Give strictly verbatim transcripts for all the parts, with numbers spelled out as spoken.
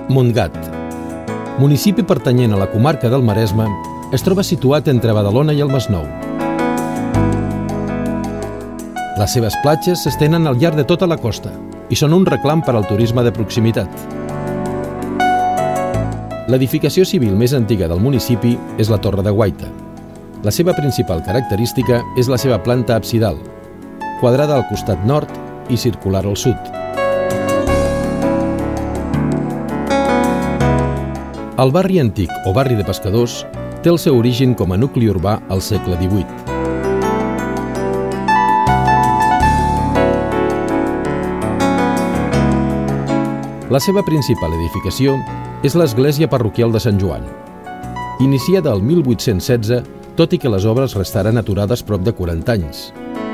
Montgat. Municipi pertanyent a la comarca del Maresme, es troba situat entre Badalona i el Masnou. Les seves platges s'estenen al llarg de tota la costa i són un reclam per al turisme de proximitat. L'edificació civil més antiga del municipi és la Torre de Guaita. La seva principal característica és la seva planta absidal, quadrada al costat nord i circular al sud. El barri antic o barri de pescadors té el seu origen com a nucli urbà al segle divuit. La seva principal edificació és l'església parroquial de Sant Joan, iniciada el mil vuit-cents setze, tot i que les obres restaren aturades prop de quaranta anys.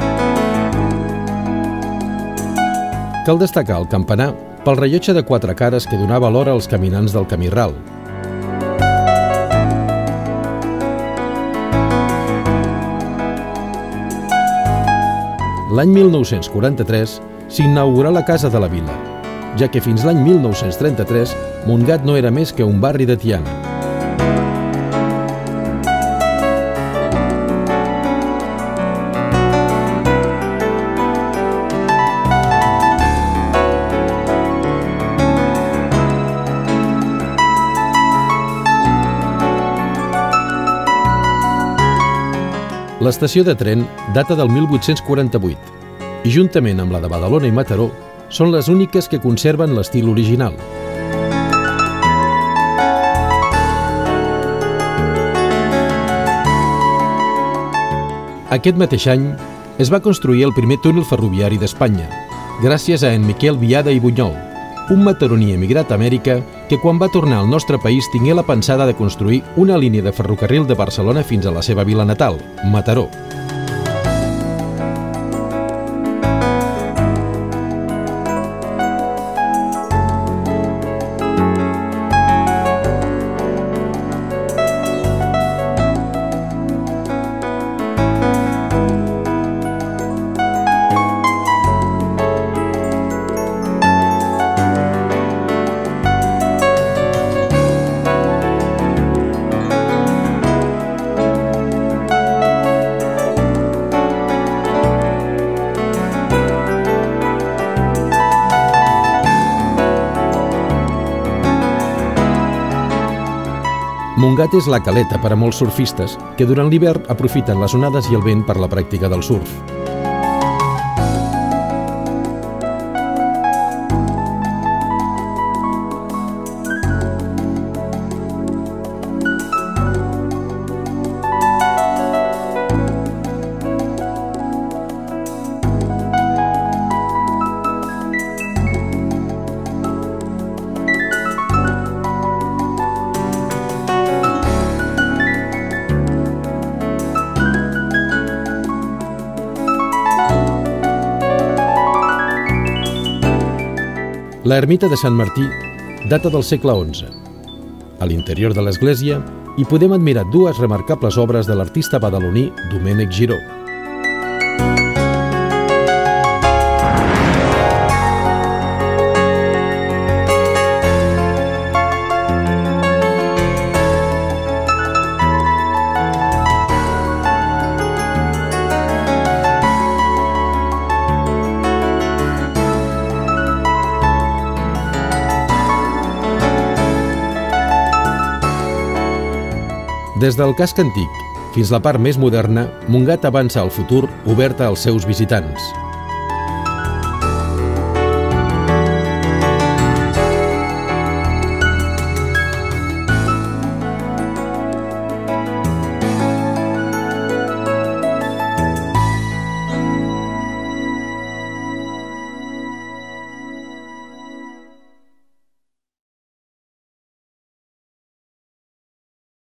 Cal destacar el campanar pel rellotge de quatre cares que donava l'hora als caminants del camí ral. L'any mil nou-cents quaranta-tres s'inaugurà la Casa de la Vila, ja que fins l'any mil nou-cents trenta-tres Montgat no era més que un barri de Tiana. L'estació de tren data del mil vuit-cents quaranta-vuit i, juntament amb la de Badalona i Mataró, són les úniques que conserven l'estil original. Aquest mateix any es va construir el primer túnel ferroviari d'Espanya, gràcies a en Miquel Biada i Bunyol, un mataroní emigrat a Amèrica que quan va tornar al nostre país tingué la pensada de construir una línia de ferrocarril de Barcelona fins a la seva vila natal, Mataró. Montgat és la caleta per a molts surfistes que durant l'hivern aprofiten les onades i el vent per la pràctica del surf. La ermita de Sant Martí data del segle onze. A l'interior de l'església hi podem admirar dues remarcables obres de l'artista badaloní Domènec Giró. Des del casc antic fins la part més moderna, Montgat avança al futur oberta als seus visitants.